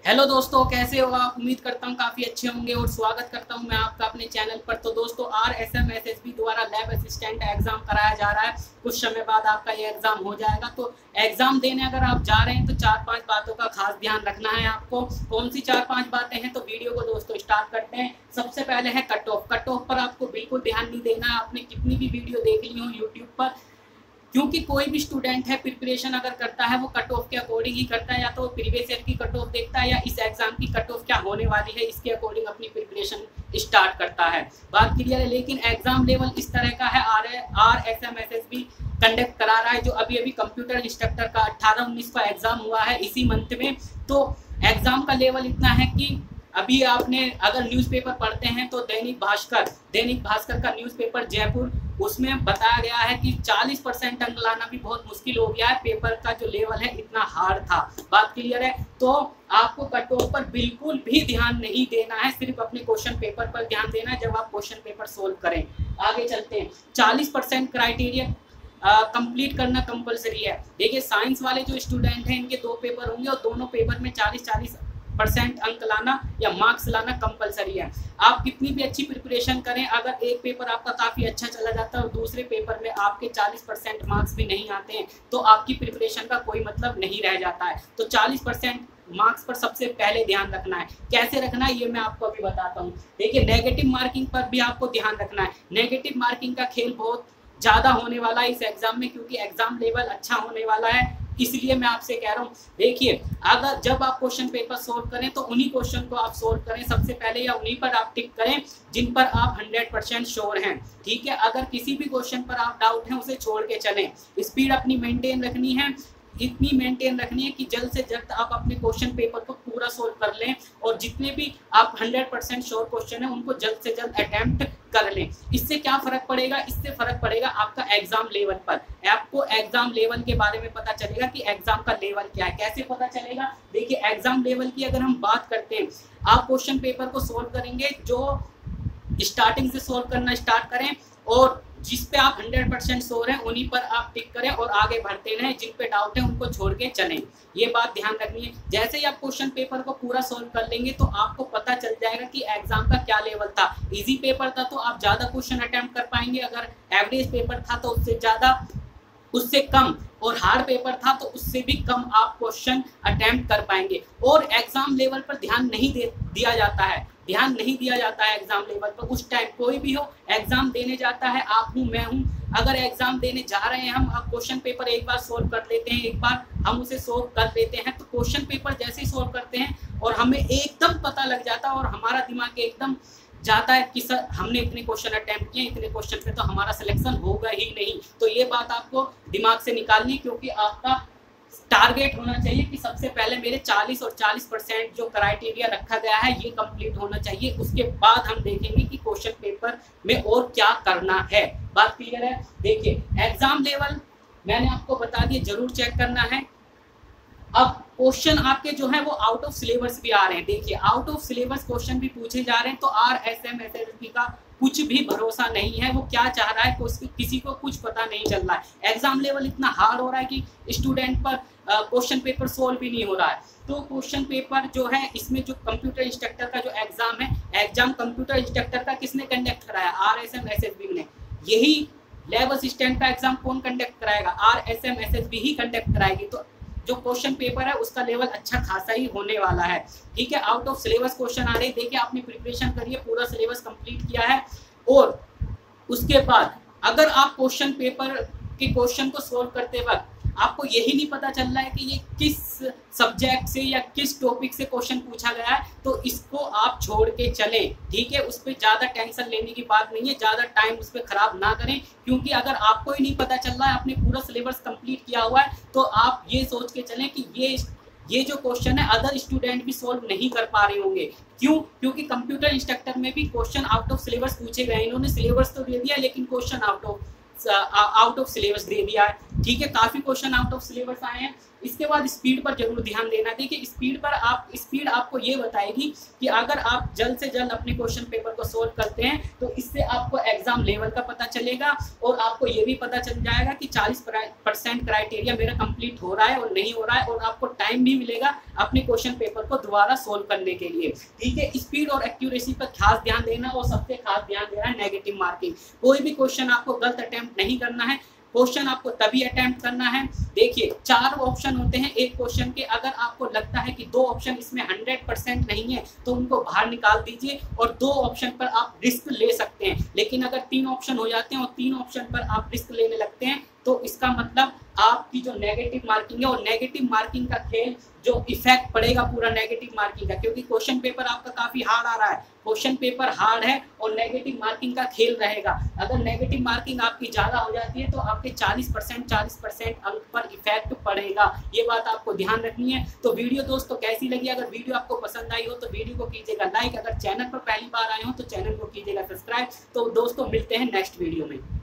Hello दोस्तों, कैसे हो आप। उम्मीद करता हूँ काफ़ी अच्छे होंगे और स्वागत करता हूँ मैं आपका अपने चैनल पर। तो दोस्तों, RSM-SSB द्वारा लैब असिस्टेंट एग्ज़ाम कराया जा रहा है। कुछ समय बाद आपका ये एग्ज़ाम हो जाएगा। तो एग्ज़ाम देने अगर आप जा रहे हैं तो 4-5 बातों का खास ध्यान रखना है आपको। कौन सी 4-5 बातें हैं, तो वीडियो को दोस्तों स्टार्ट करते हैं। सबसे पहले है कट ऑफ। कट ऑफ पर आपको बिल्कुल ध्यान नहीं देना है। आपने कितनी भी वीडियो देख ली हो यूट्यूब पर, क्योंकि कोई भी स्टूडेंट है प्रिपरेशन अगर करता है वो कट ऑफ के अकॉर्डिंग ही करता है। या तो प्रीवियस ईयर की कट ऑफ देखता है या इस एग्जाम की कट ऑफ क्या होने वाली है इसके अकॉर्डिंग अपनी प्रिपरेशन स्टार्ट करता है। बात क्लियर है। लेकिन एग्जाम लेवल इस तरह का है, RSM-SSB कंडक्ट करा रहा है। जो अभी अभी कंप्यूटर इंस्ट्रक्टर का 18-19 का एग्जाम हुआ है इसी मंथ में। तो एग्जाम का लेवल इतना है कि अभी आपने अगर न्यूज़पेपर पढ़ते हैं तो दैनिक भास्कर का न्यूज़पेपर जयपुर, उसमें बताया गया है कि 40% अंक लाना भी बहुत मुश्किल हो गया है। पेपर का जो लेवल है इतना हार्ड था। बात क्लियर है। तो आपको कट ऑफ पर बिल्कुल भी ध्यान नहीं देना है, सिर्फ अपने क्वेश्चन पेपर पर ध्यान देना है जब आप क्वेश्चन पेपर सोल्व करें। आगे चलते हैं। 40% क्राइटेरिया कंप्लीट करना कंपलसरी है। देखिए, साइंस वाले जो स्टूडेंट हैं इनके 2 पेपर होंगे और दोनों पेपर में 40% अंक लाना या मार्क्स लाना कंपलसरी है। आप कितनी भी अच्छी प्रिपरेशन करें, अगर एक पेपर आपका काफ़ी अच्छा चला जाता है और दूसरे पेपर में आपके 40% मार्क्स भी नहीं आते हैं तो आपकी प्रिपरेशन का कोई मतलब नहीं रह जाता है। तो 40% मार्क्स पर सबसे पहले ध्यान रखना है। कैसे रखना है ये मैं आपको अभी बताता हूँ। देखिए, नेगेटिव मार्किंग पर भी आपको ध्यान रखना है। नेगेटिव मार्किंग का खेल बहुत ज़्यादा होने वाला है इस एग्जाम में, क्योंकि एग्जाम लेवल अच्छा होने वाला है। इसलिए मैं आपसे कह रहा हूँ, देखिए, अगर जब आप क्वेश्चन पेपर सोल्व करें तो उन्हीं क्वेश्चन को आप सोल्व करें सबसे पहले, या उन्हीं पर आप टिक करें जिन पर आप 100% श्योर हैं। ठीक है। अगर किसी भी क्वेश्चन पर आप डाउट हैं उसे छोड़ के चलें। स्पीड अपनी मेंटेन रखनी है, इतनी मेंटेन रखनी है कि जल्द से जल्द आप अपने क्वेश्चन पेपर को पूरा सोल्व कर लें और जितने भी आप 100% श्योर क्वेश्चन है उनको जल्द से जल्द अटेम्प्ट कर लें। इससे क्या फर्क पड़ेगा? इससे फर्क पड़ेगा आपका एग्जाम लेवल पर। आपको एग्जाम लेवल के बारे में पता चलेगा कि एग्जाम का लेवल क्या है। कैसे पता चलेगा? देखिए, एग्जाम लेवल की अगर हम बात करते हैं, आप क्वेश्चन पेपर को सोल्व करेंगे, जो स्टार्टिंग से सोल्व करना स्टार्ट करें और जिस पे आप 100% श्योर हैं उन्हीं पर आप टिक करें और आगे बढ़ते रहें। जिन पे डाउट है उनको छोड़ के चलें। ये बात ध्यान रखनी है। जैसे ही आप क्वेश्चन पेपर को पूरा सोल्व कर लेंगे तो आपको पता चल जाएगा कि एग्जाम का क्या लेवल था। इजी पेपर था तो आप ज़्यादा क्वेश्चन अटेम्प्ट कर पाएंगे, अगर एवरेज पेपर था तो उससे ज़्यादा, उससे कम, और हार्ड पेपर था तो उससे भी कम आप क्वेश्चन अटेम्प्ट कर पाएंगे। और एग्जाम लेवल पर ध्यान नहीं दिया जाता है। ध्यान नहीं दिया जाता है एग्जाम लेवल पर। उस टाइम कोई भी हो एग्जाम देने जाता है, आप हूँ मैं हूँ, अगर एग्जाम देने जा रहे हैं हम, अब क्वेश्चन पेपर एक बार सोल्व कर लेते हैं, एक बार हम उसे सोल्व कर लेते हैं, तो क्वेश्चन पेपर जैसे ही सोल्व करते हैं और हमें एकदम पता लग जाता है और हमारा दिमाग एकदम जाता है कि सर हमने इतने क्वेश्चन अटेम्प्ट किए, इतने क्वेश्चन पे तो हमारा सिलेक्शन होगा ही नहीं। तो ये बात आपको दिमाग से निकालनी, क्योंकि आपका टारगेट होना चाहिए कि सबसे पहले मेरे 40 और 40% जो क्राइटेरिया रखा गया है ये कंप्लीट होना चाहिए। उसके बाद हम देखेंगे कि क्वेश्चन पेपर में और क्या करना है। बात क्लियर है। देखिए, एग्जाम लेवल मैंने आपको बता दिया, जरूर चेक करना है। अब क्वेश्चन आपके जो है वो आउट ऑफ सिलेबस भी आ रहे हैं। देखिए, आउट ऑफ सिलेबस क्वेश्चन भी पूछे जा रहे हैं। तो RSM-SSB का कुछ भी भरोसा नहीं है, वो क्या चाह रहा है किसी को कुछ पता नहीं चल रहा है। एग्जाम लेवल इतना हार्ड हो रहा है कि स्टूडेंट पर क्वेश्चन पेपर सोल्व भी नहीं हो रहा है। तो क्वेश्चन पेपर जो है इसमें जो कंप्यूटर इंस्ट्रक्टर का जो एग्जाम है, एग्जाम कंप्यूटर इंस्ट्रक्टर का किसने कंडक्ट कराया? RSM-SSB ने। यही लैब असिस्टेंट का एग्जाम कौन कंडक्ट कराएगा? RSM-SSB ही कंडक्ट कराएगी। तो जो क्वेश्चन पेपर है उसका लेवल अच्छा खासा ही होने वाला है। ठीक है। आउट ऑफ सिलेबस क्वेश्चन आ रहे हैं। देखिए, आपने प्रिपरेशन करिए, पूरा सिलेबस कंप्लीट किया है और उसके बाद अगर आप क्वेश्चन पेपर के क्वेश्चन को सोल्व करते वक्त आपको यही नहीं पता चल रहा है कि ये किस सब्जेक्ट से या किस टॉपिक से क्वेश्चन पूछा गया है, तो इसको आप छोड़ के चलें। ठीक है। उस पर ज़्यादा टेंशन लेने की बात नहीं है, ज़्यादा टाइम उस पर ख़राब ना करें, क्योंकि अगर आपको ही नहीं पता चल रहा है, आपने पूरा सिलेबस कंप्लीट किया हुआ है, तो आप ये सोच के चलें कि ये जो क्वेश्चन है अदर स्टूडेंट भी सोल्व नहीं कर पा रहे होंगे। क्यों? क्योंकि कंप्यूटर इंस्ट्रक्टर में भी क्वेश्चन आउट ऑफ सिलेबस पूछे गए। इन्होंने सिलेबस तो दे दिया लेकिन question out of out of syllabus दे दिया है। ठीक है, काफी क्वेश्चन आउट ऑफ सिलेबस आए हैं। इसके बाद स्पीड पर जरूर ध्यान देना। देखिए स्पीड आपको ये बताएगी कि अगर आप जल्द से जल्द अपने क्वेश्चन पेपर को सोल्व करते हैं तो इससे आपको एग्जाम लेवल का पता चलेगा और आपको ये भी पता चल जाएगा कि 40% क्राइटेरिया मेरा कंप्लीट हो रहा है और नहीं हो रहा है, और आपको टाइम भी मिलेगा अपने क्वेश्चन पेपर को दोबारा सोल्व करने के लिए। ठीक है, स्पीड और एक्यूरेसी पर खास ध्यान देना, और सबसे खास ध्यान देना है नेगेटिव मार्किंग। कोई भी क्वेश्चन आपको गलत अटेम्प्ट नहीं करना है, क्वेश्चन आपको तभी अटेम्प्ट करना है। देखिए 4 ऑप्शन होते हैं एक क्वेश्चन के, अगर आपको लगता है कि 2 ऑप्शन इसमें 100% नहीं है तो उनको बाहर निकाल दीजिए और 2 ऑप्शन पर आप रिस्क ले सकते हैं। लेकिन अगर 3 ऑप्शन हो जाते हैं और 3 ऑप्शन पर आप रिस्क लेने लगते हैं तो इसका मतलब आपकी जो नेगेटिव मार्किंग है, और नेगेटिव मार्किंग का खेल जो इफेक्ट पड़ेगा पूरा नेगेटिव मार्किंग का, क्योंकि क्वेश्चन पेपर आपका काफी हार्ड आ रहा है, क्वेश्चन पेपर हार्ड है और नेगेटिव मार्किंग का खेल रहेगा। अगर नेगेटिव मार्किंग आपकी ज्यादा हो जाती है तो आपके 40% अंक पर इफेक्ट पड़ेगा। ये बात आपको ध्यान रखनी है। तो वीडियो दोस्तों कैसी लगी? अगर वीडियो आपको पसंद आई हो तो वीडियो को कीजिएगा लाइक, अगर चैनल पर पहली बार आए हो तो चैनल को कीजिएगा सब्सक्राइब। तो दोस्तों मिलते हैं नेक्स्ट वीडियो में।